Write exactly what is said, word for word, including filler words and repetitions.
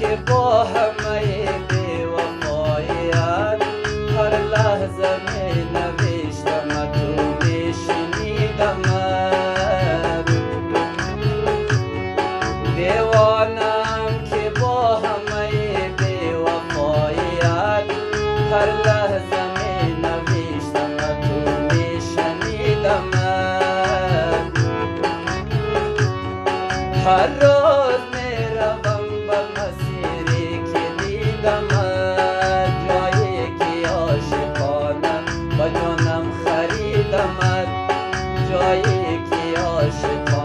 که با همه بی‌وفایی‌ات هر لحظه می نوشتم تو می شنیدمت. دیوانم که با همه بی‌وفایی‌ات هر لحظه می نوشتم تو می شنیدمت. هر روز می روم به مسیری که دیدمت، جایی که عاشقانه با جانم خریدمت، جایی که عاشقانه